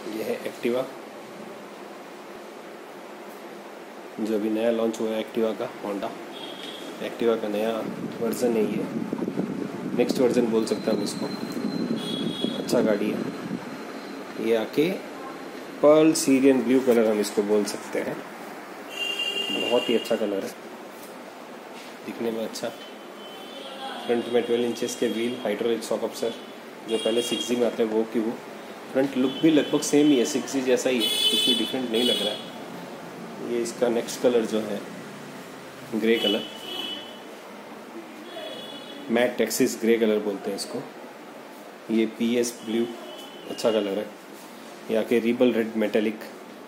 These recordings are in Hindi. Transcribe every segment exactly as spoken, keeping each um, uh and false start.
ये है एक्टिवा, जो अभी नया लॉन्च हुआ है एक्टिवा का, होंडा एक्टिवा का नया वर्जन है ये, नेक्स्ट वर्जन बोल सकते हैं हम इसको। अच्छा गाड़ी है ये, आके पर्ल सीरियन ब्लू कलर हम इसको बोल सकते हैं। बहुत ही अच्छा कलर है, दिखने में अच्छा। फ्रंट में ट्वेल्व इंचेस के व्हील, हाइड्रोलिक शॉक अब्सर, जो पहले सिक्स जी में आते हैं वो की वो। फ्रंट लुक भी लगभग सेम ही है, सिक्स जी जैसा ही है, कुछ भी डिफरेंट नहीं लग रहा है। ये इसका नेक्स्ट कलर जो है grey colour, matte axis grey colour बोलते हैं इसको। ये पी एस ब्लू, अच्छा कलर है। ये आके रिबल रेड मेटेलिक।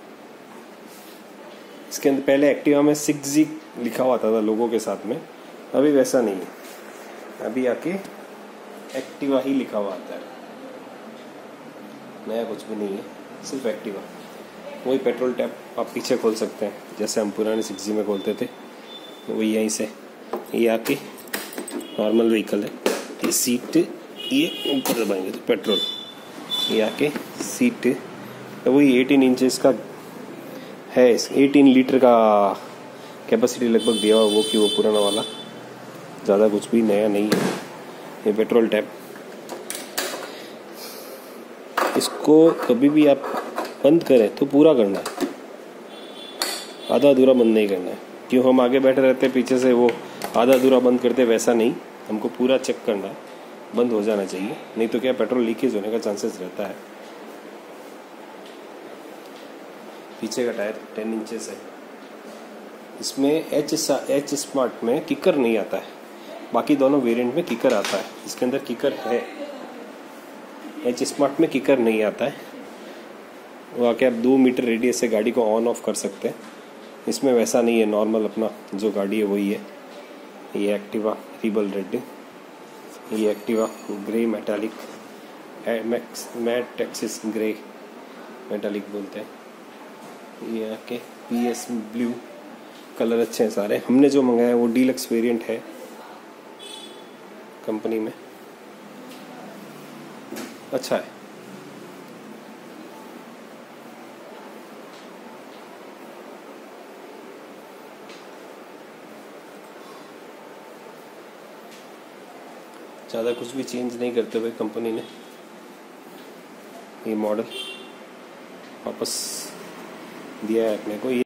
इसके अंदर पहले एक्टिवा में सिक्स जी लिखा हुआ था लोगों के साथ में, अभी वैसा नहीं है, अभी आके एक्टिवा ही लिखा हुआ आता है, नया कुछ भी नहीं है, सिर्फ एक्टिवा। वही पेट्रोल टैप आप पीछे खोल सकते हैं जैसे हम पुराने सिक्स जी में खोलते थे, वही यहीं से। ये आके नॉर्मल व्हीकल है। ये सीट, ये ऊपर दबाएंगे तो पेट्रोल। ये आके सीट तो वही एटीन इंचेस का है, एटीन लीटर का कैपेसिटी लगभग दिया हुआ वो कि वो पुराना वाला, ज़्यादा कुछ भी नया नहीं है। ये पेट्रोल टैप, इसको कभी भी आप बंद करें तो पूरा करना है, आधा अधूरा बंद नहीं करना है। क्यों हम आगे बैठे रहते हैं पीछे से वो आधा अधूरा बंद करते, वैसा नहीं, हमको पूरा चेक करना है, बंद हो जाना चाहिए, नहीं तो क्या पेट्रोल लीकेज होने का चांसेस रहता है। पीछे का टायर टेन इंचेस है। इसमें एच एच स्मार्ट में किकर नहीं आता है, बाकी दोनों वेरिएंट में किकर आता है, इसके अंदर किकर है। एच स्मार्ट में किकर नहीं आता है, वो आके आप दो मीटर रेडियस से गाड़ी को ऑन ऑफ कर सकते हैं। इसमें वैसा नहीं है, नॉर्मल अपना जो गाड़ी है वही है। ये एक्टिवा रिबल रेड, ये Activa grey metallic, matte axis grey metallic बोलते हैं। ये आके पी एस ब्लू कलर, अच्छे हैं सारे। हमने जो मंगाया वो डीलक्स वेरिएंट है कंपनी में, अच्छा है। ज़्यादा कुछ भी चेंज नहीं करते हुए कंपनी ने ये मॉडल वापस दिया है अपने को। ये